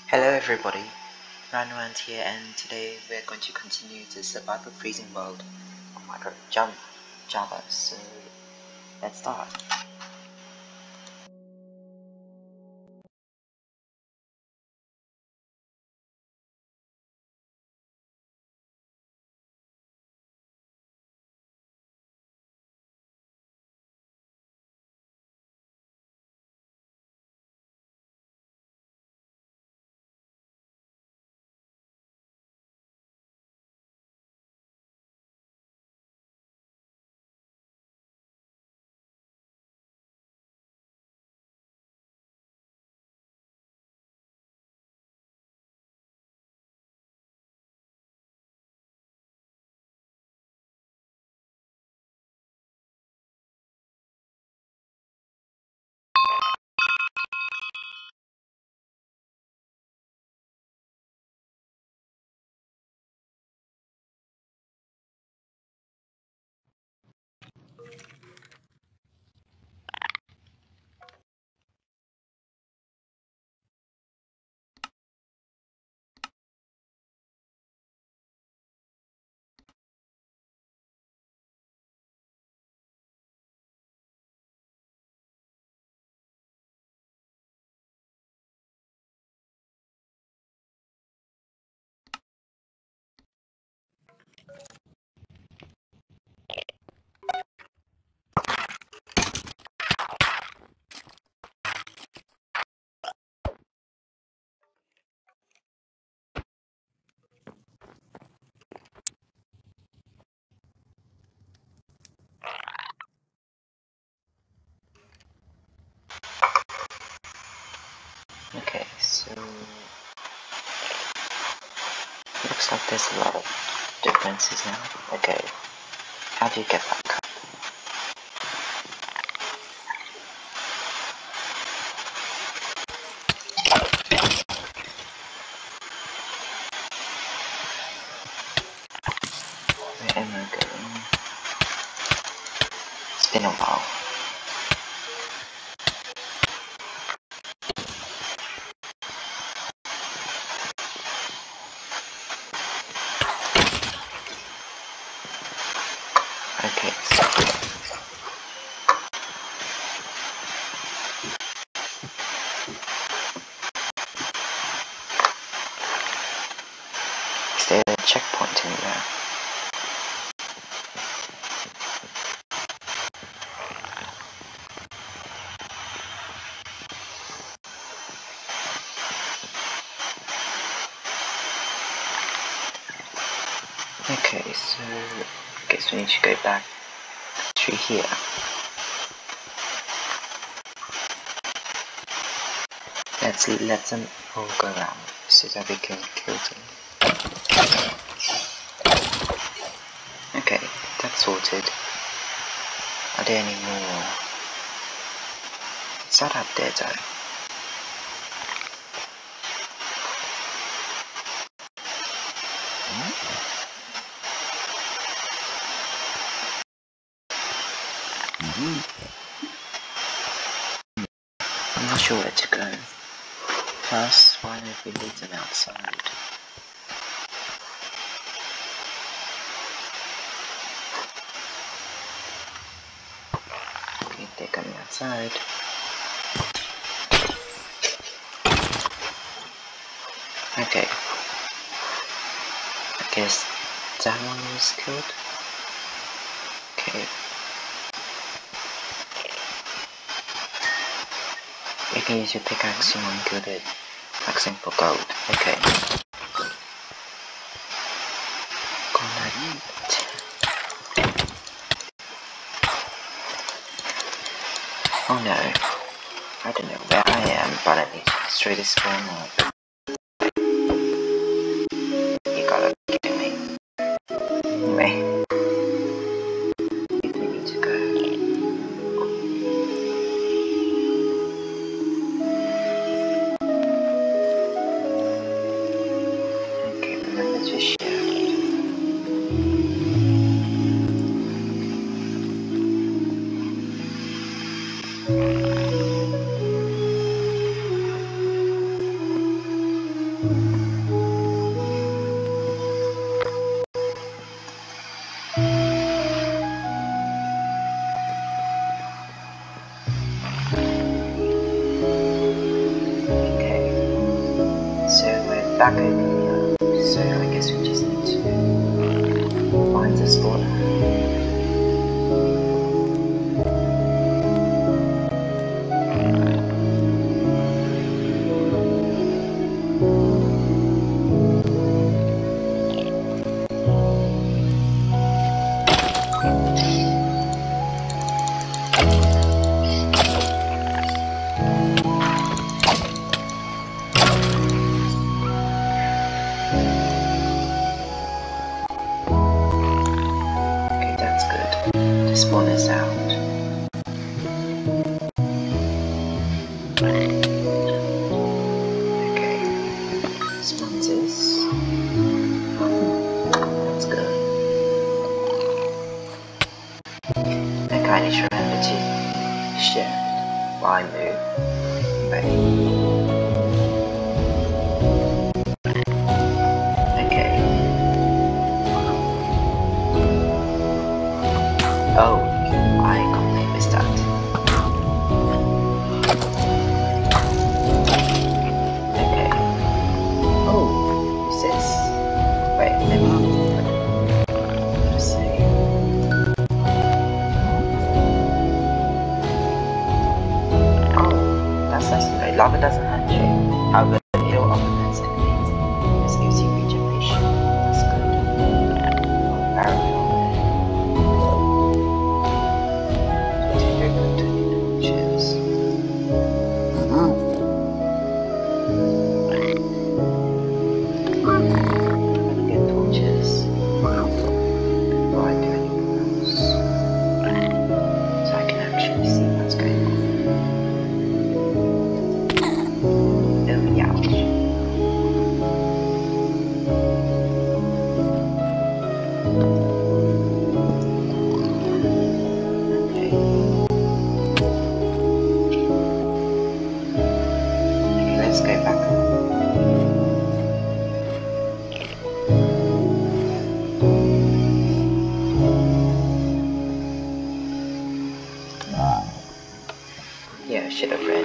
Hello everybody, Ranwant here, and today we're going to continue the survival freezing world on Micro Java. So let's start. Okay, so looks like there's a lot of differences now. Okay, how do you get back up? Where am I going? It's been a while. Okay, is there a checkpoint anywhere? Okay, so I guess we need to go back through here. Let's let them all go around so that we can kill them. Okay, that's sorted. Are there any more? It's not up there though. I'm not sure where to go. Plus, why don't we leave them outside? Okay, they're coming outside. Okay. I guess that one was killed. Okay. You can use your pickaxe, you want to kill it. Pickaxing for gold. Okay. Oh no. I don't know where I am, but I need to destroy this spawn mob. You gotta be kidding me. Anyway. We need to go. Okay, remember to shift. back over here, so I guess we just need to find the spawner. Spawn is out. Okay, spawn this. That's good. I kinda should remember to shift while I move. Okay. Oh, I completely missed that. Okay. Oh, who's this? Wait, let me see. Oh, that's nice. Lava doesn't hurt you. However, it'll optimize enemies. This gives you regeneration. That's good. Barrel. Let's go back. Yeah, I should have read.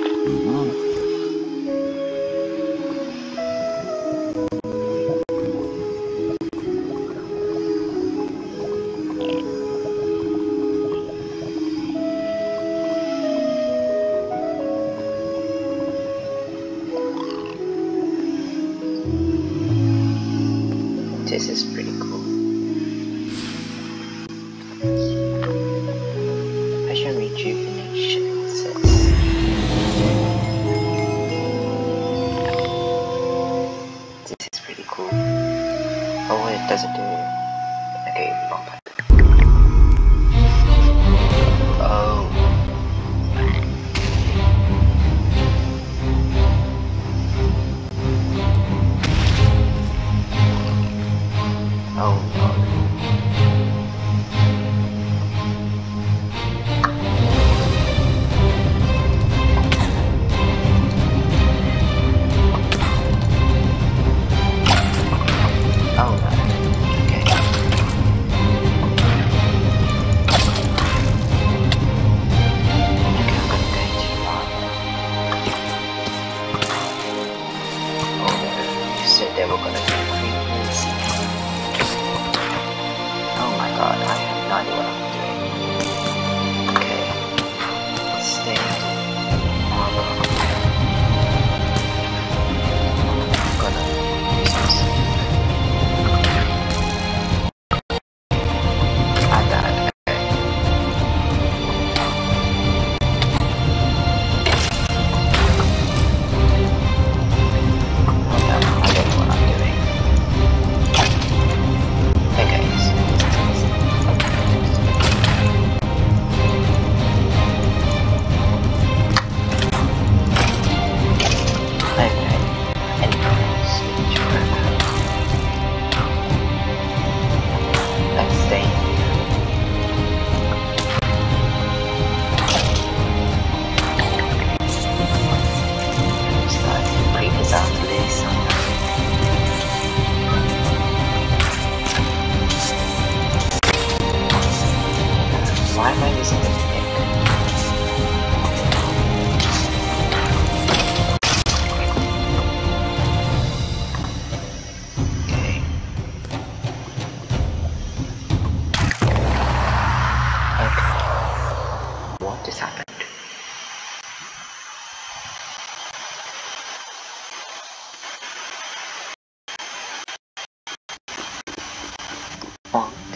This is pretty cool. Passion rejuvenation says. This is pretty cool. Oh wait, it doesn't do it. Okay, wrong button. Oh. Oh no. Oh no. Okay. Okay, I'm gonna go too far. Oh no. You said they were gonna be creepers. Oh my god, I have no idea what I'm doing. Okay. Stay. I'm gonna use this. I died. Oh no, I don't know what I'm doing.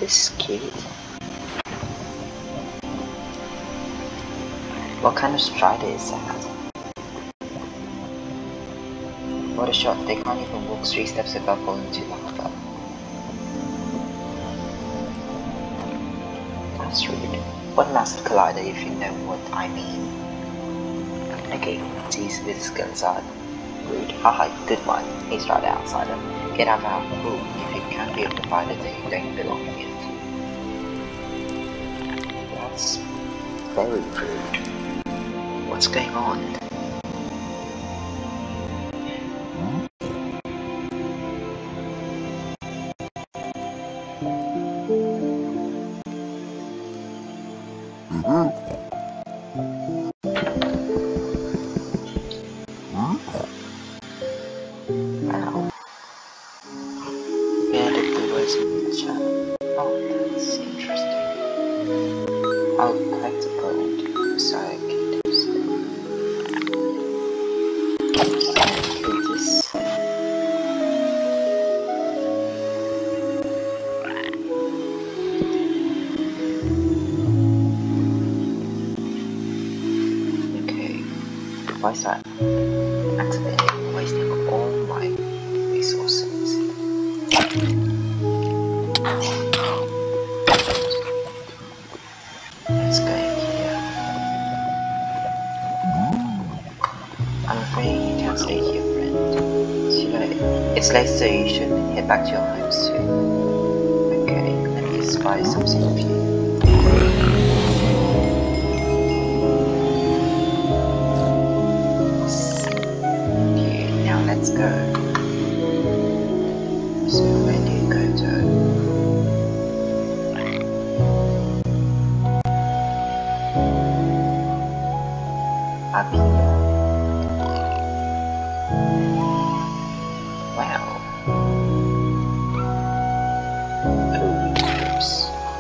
this kid? What kind of strider is that? What a shot, they can't even walk 3 steps without falling to lava. That's rude. What massive collider if you know what I mean. Okay, these with skills are rude. Haha, good one. Hey strider outsider. Get out of our pool. If you can't be a provider then you don't belong here. That's very rude. What's going on? Wow. Yeah, the blue words in the chat. Oh, that's interesting. I'll collect the gold. Sorry, why is that? Accidentally wasting all my resources. Let's go here. I'm afraid you can't stay here, friend. It's late, so you should head back to your home soon. Okay, let me just buy something for you. Let's go. So where do you go to? Up here. Wow. Oops.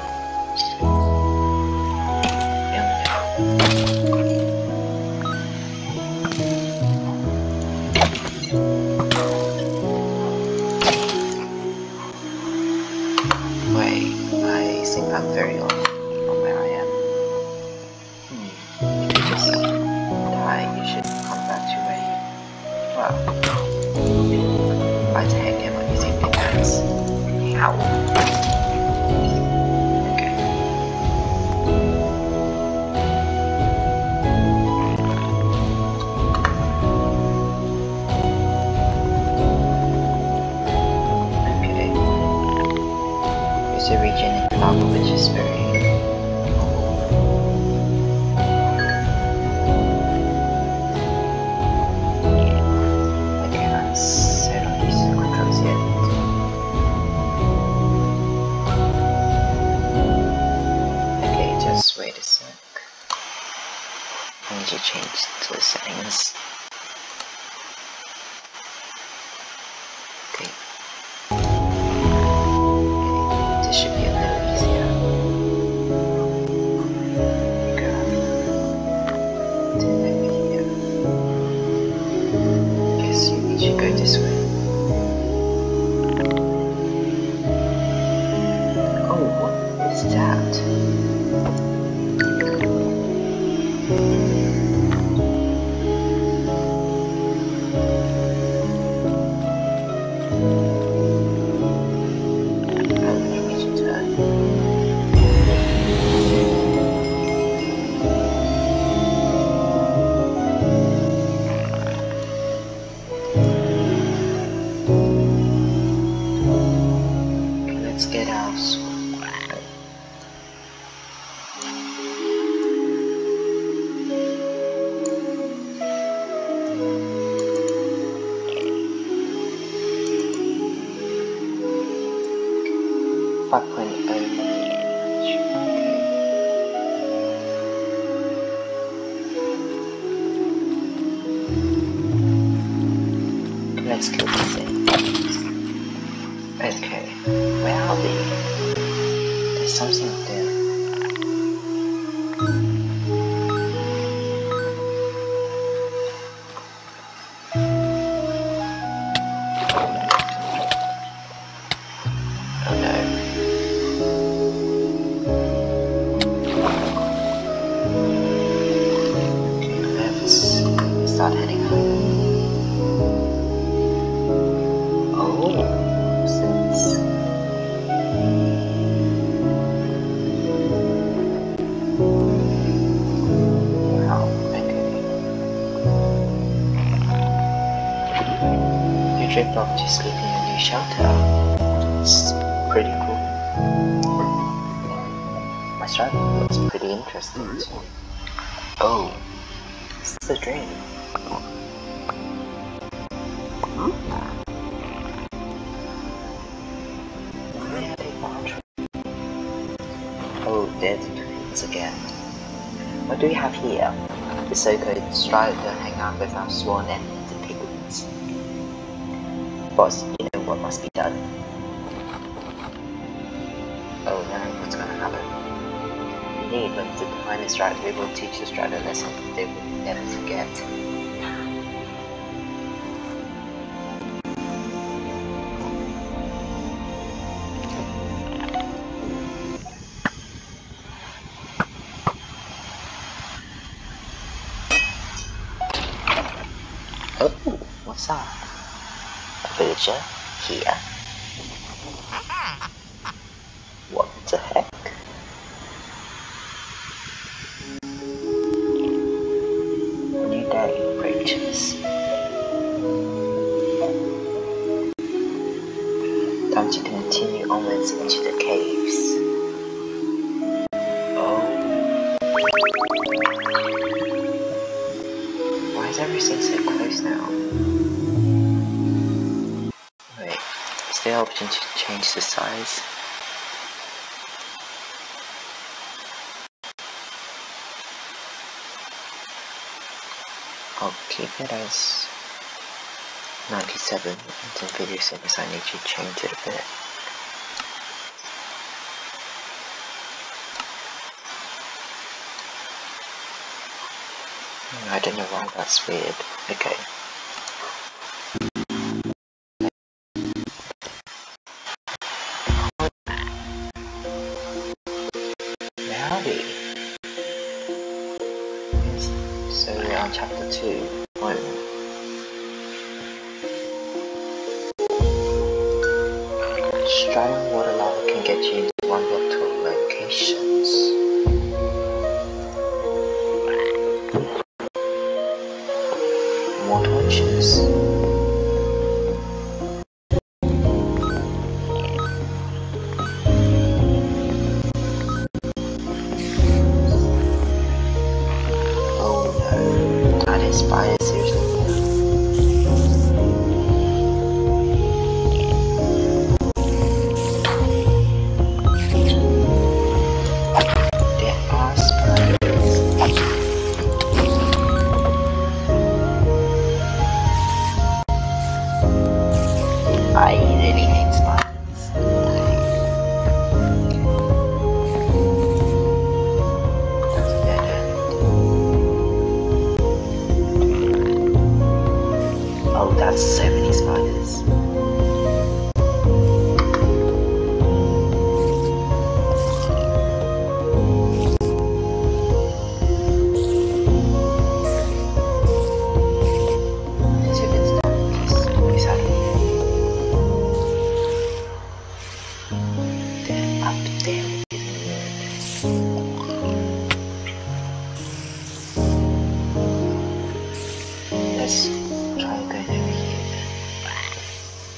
I'm very off from where I am. If you just die, you should come back to where you... Wow. Why the heck am I using pickaxe? Ow. Okay. Okay. There's a region in lava which is very okay, let's set on these controls yet. Okay, just wait a sec. I need to change the settings. Okay. This should be a little easier. Go to over here. Guess you need to go this way. Oh, what is that? Let's get our sword. Let's kill this thing. Okay, where are they? There's something up there. Oh no. dreamed of just sleeping in a new shelter. It's pretty cool. My strategy looks pretty interesting too. Oh, this is a dream. Oh, there's the twins again. What do we have here? The so-called strider to hang out with our sworn enemies and piglets. Boss, you know what must be done. Oh no, what's gonna happen? Indeed, when the time is right, we will teach the strider a lesson they will never forget. Oh, what's that? A villager here? What the heck? New day approaches. Time to continue onwards into the caves. Oh. Why is everything so close now? Wait, is there an option to change the size? I'll keep it as 97 until video settings. I need to change it a bit. I don't know why that's weird. Okay. Howdy. So we're on chapter 2. Striding water lava can get you into one block to locations. More torches. Oh no, that inspires seriously. I really hate spiders. That's a dead end. Oh, that's so many spiders. Let's try going over here.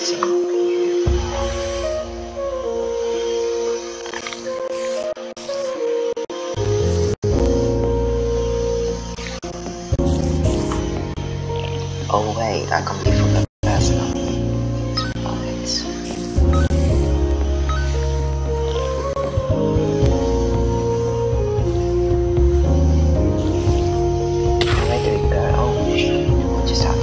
chasing you. Oh wait, I completely forgot that's not right. Where do we go? Oh shit, what just happened?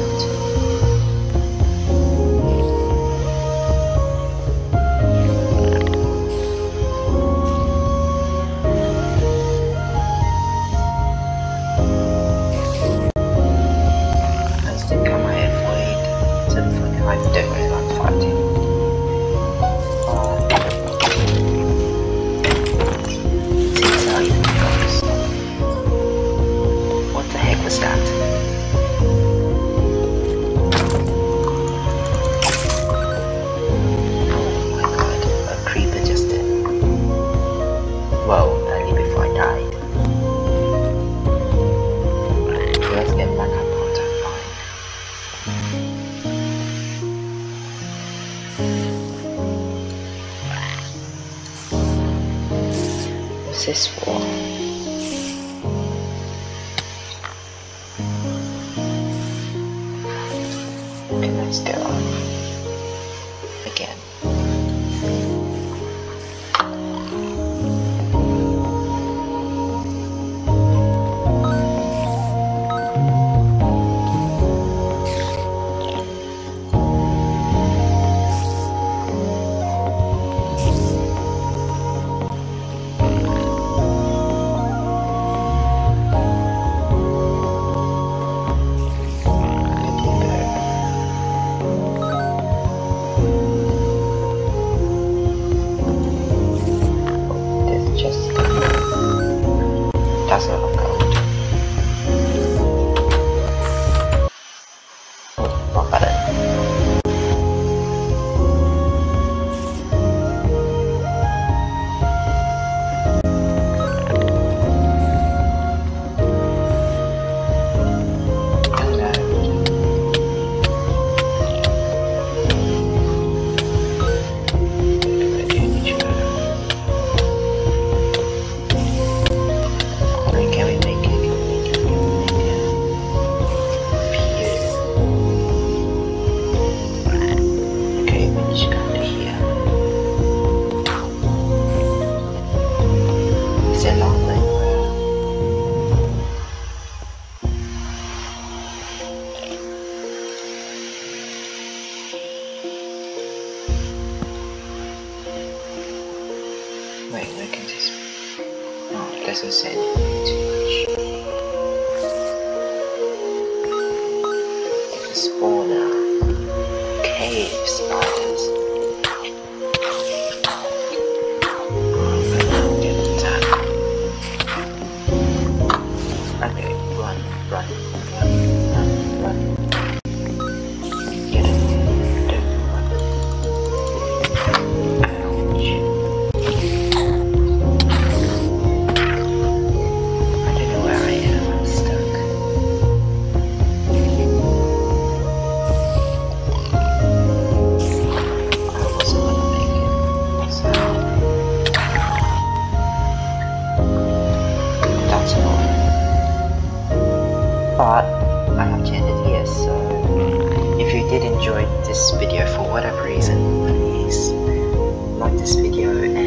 I don't really like fighting. Seems how you focus. What the heck was that? Oh my god, a creeper just did. Whoa, only before I died. Let's get back up on fine. What's this for? Okay, let's go on. Again. That's not a gold. Oh, not bad. Wait, where can this be? Oh, it doesn't say anything too much. Spawner. Cave spiders. Okay, run. Get it. Don't run. Ouch. I don't know where I am. I'm stuck. I wasn't gonna make it. So that's annoying. But I have to end it here, so if you did enjoy this video for whatever reason, please like this video and